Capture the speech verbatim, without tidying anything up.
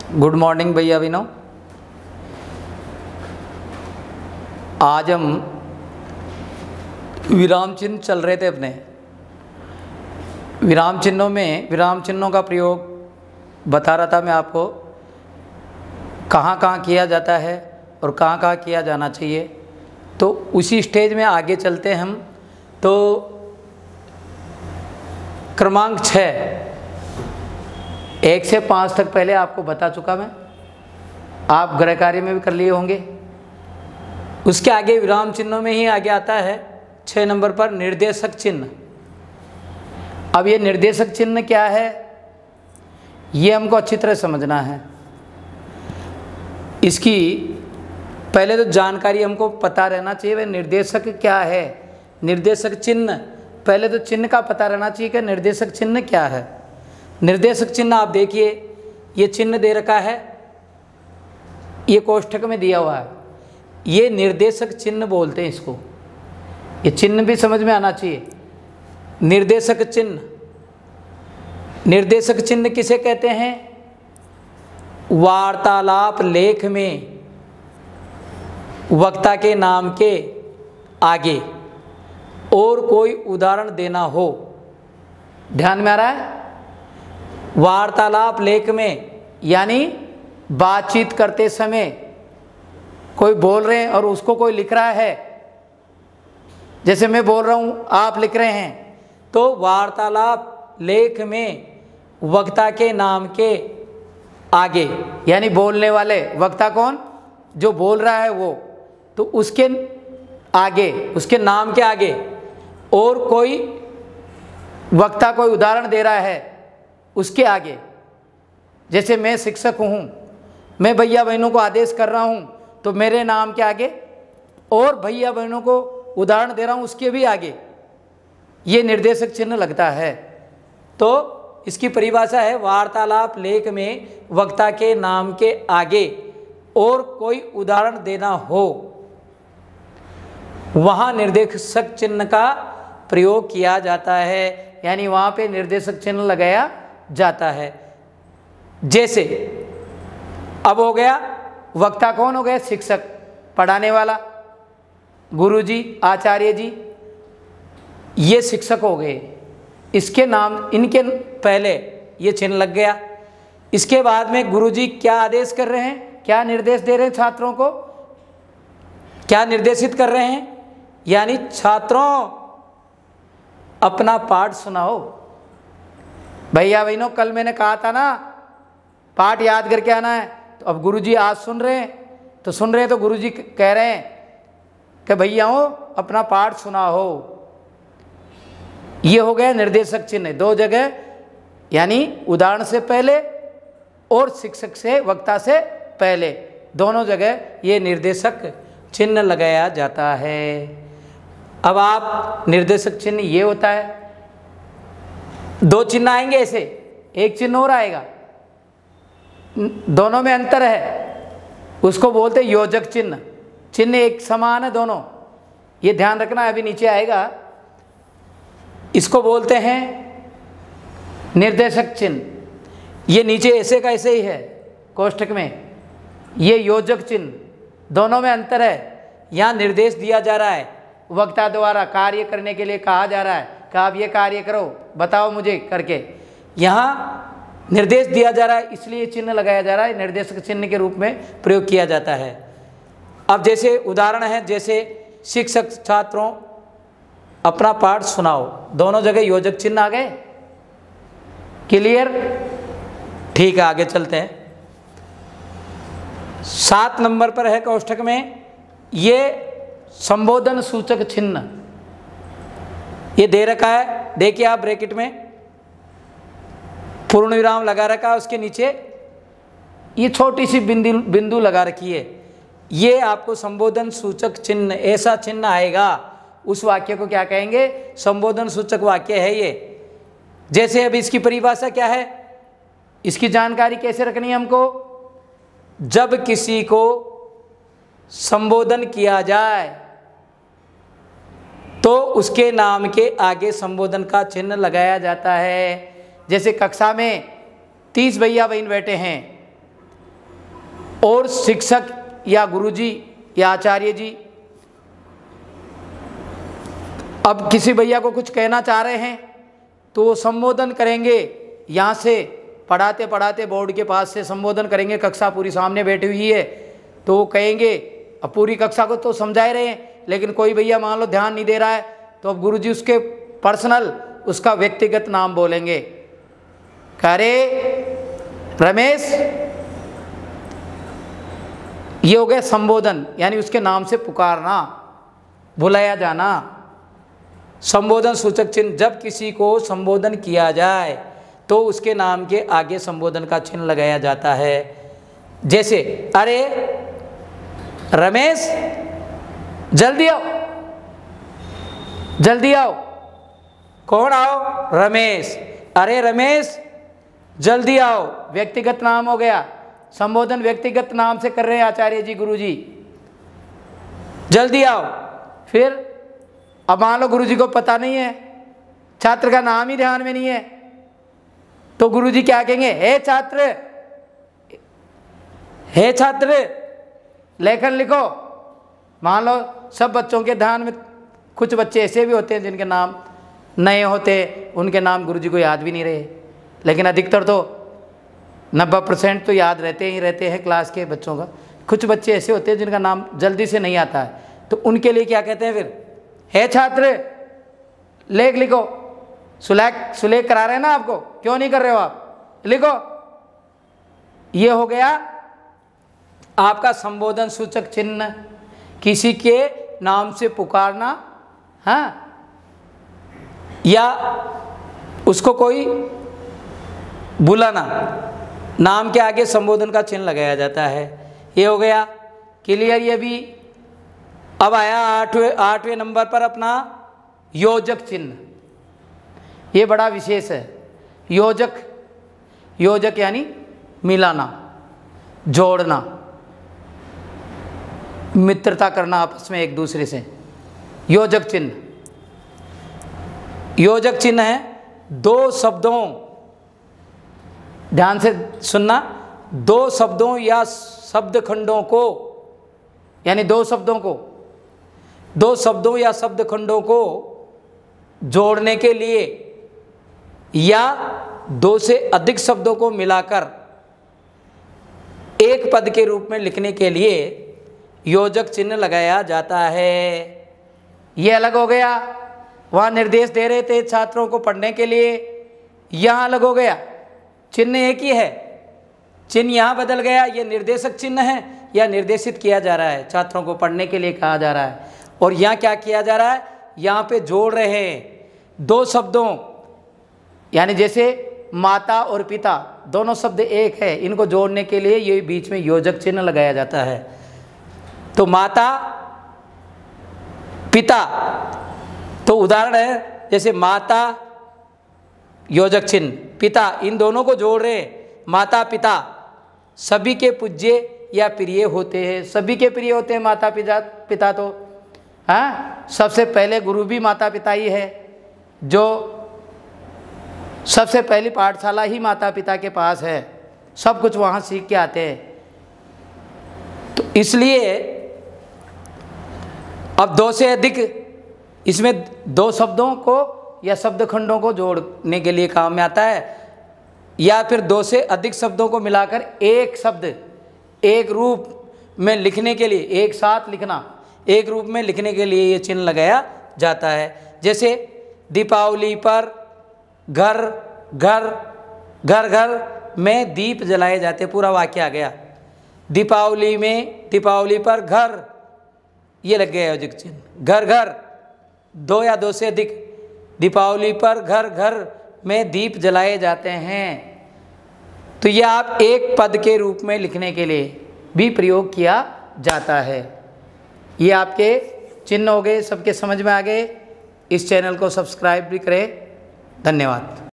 Good morning भैया विनो। आज हम विराम चिन्ह चल रहे थे अपने। विराम चिन्हों में विराम चिन्हों का प्रयोग बता रहा था मैं आपको, कहाँ कहाँ किया जाता है और कहाँ कहाँ किया जाना चाहिए। तो उसी स्टेज में आगे चलते हैं हम। तो क्रमांक छः, एक से पाँच तक पहले आपको बता चुका मैं, आप गृह कार्य में भी कर लिए होंगे। उसके आगे विराम चिन्हों में ही आगे आता है छः नंबर पर निर्देशक चिन्ह। अब ये निर्देशक चिन्ह क्या है, ये हमको अच्छी तरह समझना है। इसकी पहले तो जानकारी हमको पता रहना चाहिए, वह निर्देशक क्या है। निर्देशक चिन्ह, पहले तो चिन्ह का पता रहना चाहिए कि निर्देशक चिन्ह क्या है। निर्देशक चिन्ह आप देखिए, ये चिन्ह दे रखा है, ये कोष्ठक में दिया हुआ है, ये निर्देशक चिन्ह बोलते हैं इसको। ये चिन्ह भी समझ में आना चाहिए। निर्देशक चिन्ह, निर्देशक चिन्ह किसे कहते हैं? वार्तालाप लेख में वक्ता के नाम के आगे और कोई उदाहरण देना हो। ध्यान में आ रहा है? वार्तालाप लेख में यानी बातचीत करते समय कोई बोल रहे हैं और उसको कोई लिख रहा है, जैसे मैं बोल रहा हूँ आप लिख रहे हैं, तो वार्तालाप लेख में वक्ता के नाम के आगे, यानी बोलने वाले वक्ता कौन, जो बोल रहा है वो, तो उसके आगे, उसके नाम के आगे और कोई वक्ता कोई उदाहरण दे रहा है उसके आगे। जैसे मैं शिक्षक हूँ, मैं भैया बहनों को आदेश कर रहा हूँ, तो मेरे नाम के आगे और भैया बहनों को उदाहरण दे रहा हूँ उसके भी आगे ये निर्देशक चिन्ह लगता है। तो इसकी परिभाषा है, वार्तालाप लेख में वक्ता के नाम के आगे और कोई उदाहरण देना हो, वहाँ निर्देशक चिन्ह का प्रयोग किया जाता है, यानी वहाँ पे निर्देशक चिन्ह लगाया जाता है। जैसे अब हो गया, वक्ता कौन हो गया? शिक्षक, पढ़ाने वाला, गुरुजी, आचार्य जी, ये शिक्षक हो गए। इसके नाम, इनके पहले ये चिन्ह लग गया। इसके बाद में गुरुजी क्या आदेश कर रहे हैं, क्या निर्देश दे रहे हैं छात्रों को, क्या निर्देशित कर रहे हैं? यानी छात्रों अपना पाठ सुनाओ। भैया बहनों, कल मैंने कहा था ना पाठ याद करके आना है, तो अब गुरुजी आज सुन रहे हैं, तो सुन रहे हैं तो गुरुजी कह रहे हैं कि भैयाओं अपना पाठ सुनाओ। ये हो गया निर्देशक चिन्ह, दो जगह, यानी उदाहरण से पहले और शिक्षक से, वक्ता से पहले, दोनों जगह ये निर्देशक चिन्ह लगाया जाता है। अब आप निर्देशक चिन्ह ये होता है, दो चिन्ह आएंगे ऐसे, एक चिन्ह और आएगा, दोनों में अंतर है, उसको बोलते योजक चिन्ह। चिन्ह एक समान है दोनों, ये ध्यान रखना, अभी नीचे आएगा। इसको बोलते हैं निर्देशक चिन्ह। ये नीचे ऐसे का ऐसे ही है कोष्ठक में, ये योजक चिन्ह, दोनों में अंतर है। यहाँ निर्देश दिया जा रहा है, वक्ता द्वारा कार्य करने के लिए कहा जा रहा है कि आप ये कार्य करो, बताओ मुझे करके। यहाँ निर्देश दिया जा रहा है, इसलिए चिन्ह लगाया जा रहा है, निर्देशक चिन्ह के रूप में प्रयोग किया जाता है। अब जैसे उदाहरण है, जैसे शिक्षक छात्रों अपना पाठ सुनाओ, दोनों जगह योजक चिन्ह आ गए। क्लियर? ठीक है, आगे चलते हैं। सात नंबर पर है कोष्ठक में, ये संबोधन सूचक चिन्ह, ये दे रखा है, देखिए आप ब्रैकेट में पूर्ण विराम लगा रखा है, उसके नीचे ये छोटी सी बिंदु बिंदु लगा रखी है। ये आपको संबोधन सूचक चिन्ह, ऐसा चिन्ह आएगा, उस वाक्य को क्या कहेंगे? संबोधन सूचक वाक्य है ये। जैसे अब इसकी परिभाषा क्या है, इसकी जानकारी कैसे रखनी है हमको? जब किसी को संबोधन किया जाए तो उसके नाम के आगे संबोधन का चिन्ह लगाया जाता है। जैसे कक्षा में तीस भैया बहन बैठे हैं, और शिक्षक या गुरुजी या आचार्य जी अब किसी भैया को कुछ कहना चाह रहे हैं तो वो संबोधन करेंगे, यहाँ से पढ़ाते पढ़ाते बोर्ड के पास से संबोधन करेंगे, कक्षा पूरी सामने बैठी हुई है तो वो कहेंगे, अब पूरी कक्षा को तो समझा ही रहे हैं लेकिन कोई भैया मान लो ध्यान नहीं दे रहा है तो अब गुरुजी उसके पर्सनल उसका व्यक्तिगत नाम बोलेंगे, अरे रमेश, ये हो गया संबोधन, यानी उसके नाम से पुकारना, बुलाया जाना। संबोधन सूचक चिन्ह, जब किसी को संबोधन किया जाए तो उसके नाम के आगे संबोधन का चिन्ह लगाया जाता है। जैसे अरे रमेश जल्दी आओ, जल्दी आओ, कौन आओ? रमेश, अरे रमेश जल्दी आओ, व्यक्तिगत नाम हो गया। संबोधन व्यक्तिगत नाम से कर रहे हैं आचार्य जी, गुरु जी, जल्दी आओ। फिर अब मान लो गुरु जी को पता नहीं है, छात्र का नाम ही ध्यान में नहीं है, तो गुरु जी क्या कहेंगे? हे छात्र, हे छात्र लेखन लिखो। मान लो सब बच्चों के ध्यान में, कुछ बच्चे ऐसे भी होते हैं जिनके नाम नए होते, उनके नाम गुरु जी को याद भी नहीं रहे, लेकिन अधिकतर तो नब्बे परसेंट तो याद रहते ही रहते हैं क्लास के बच्चों का। कुछ बच्चे ऐसे होते हैं जिनका नाम जल्दी से नहीं आता है, तो उनके लिए क्या कहते हैं फिर? हे छात्र लेख लिखो। सुलेख सुलेख करा रहे हैं ना आपको, क्यों नहीं कर रहे हो आप? लिखो। ये हो गया आपका संबोधन सूचक चिन्ह, किसी के नाम से पुकारना, हाँ, या उसको कोई बुलाना, नाम के आगे संबोधन का चिन्ह लगाया जाता है। ये हो गया क्लियर। ये भी अब आया आठवें आठवें नंबर पर अपना योजक चिन्ह। ये बड़ा विशेष है। योजक, योजक यानी मिलाना, जोड़ना, मित्रता करना आपस में एक दूसरे से। योजक चिन्ह, योजक चिन्ह है दो शब्दों, ध्यान से सुनना, दो शब्दों या शब्द खंडों को, यानी दो शब्दों को, दो शब्दों या शब्द खंडों को जोड़ने के लिए या दो से अधिक शब्दों को मिलाकर एक पद के रूप में लिखने के लिए योजक चिन्ह लगाया जाता है। ये अलग हो गया। वहाँ निर्देश दे रहे थे छात्रों को पढ़ने के लिए, यहाँ अलग हो गया। चिन्ह एक ही है, चिन्ह यहाँ बदल गया। ये निर्देशक चिन्ह है या निर्देशित किया जा रहा है, छात्रों को पढ़ने के लिए कहा जा रहा है। और यहाँ क्या किया जा रहा है? यहाँ पे जोड़ रहे हैं दो शब्दों, यानी जैसे माता और पिता दोनों शब्द एक है, इनको जोड़ने के लिए ये बीच में योजक चिन्ह लगाया जाता है। तो माता पिता, तो उदाहरण है जैसे माता योजक चिन्ह, पिता, इन दोनों को जोड़ रहे हैं। माता पिता सभी के पूज्य या प्रिय होते हैं, सभी के प्रिय होते हैं माता पिता पिता तो, हाँ, सबसे पहले गुरु भी माता पिता ही है, जो सबसे पहली पाठशाला ही माता पिता के पास है, सब कुछ वहाँ सीख के आते हैं। तो इसलिए अब दो से अधिक, इसमें दो शब्दों को या शब्द खंडों को जोड़ने के लिए काम में आता है, या फिर दो से अधिक शब्दों को मिलाकर एक शब्द एक रूप में लिखने के लिए, एक साथ लिखना, एक रूप में लिखने के लिए ये चिन्ह लगाया जाता है। जैसे दीपावली पर घर घर घर घर में दीप जलाए जाते, पूरा वाक्य आ गया। दीपावली में, दीपावली पर घर, ये लग गया योजक चिन्ह। घर घर, दो या दो से अधिक, दीपावली पर घर घर में दीप जलाए जाते हैं। तो यह आप एक पद के रूप में लिखने के लिए भी प्रयोग किया जाता है। ये आपके चिन्ह हो गए, सबके समझ में आ गए। इस चैनल को सब्सक्राइब भी करें। धन्यवाद।